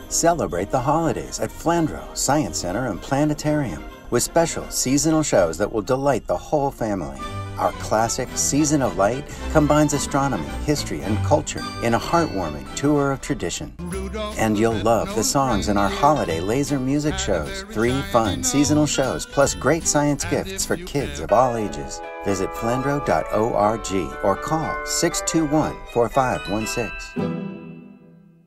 Celebrate the holidays at Flandrau, Science Center, and Planetarium with special seasonal shows that will delight the whole family. Our classic Season of Light combines astronomy, history, and culture in a heartwarming tour of tradition. And you'll love the songs in our holiday laser music shows. 3 fun seasonal shows plus great science gifts for kids of all ages. Visit flandrau.org or call 621-4516.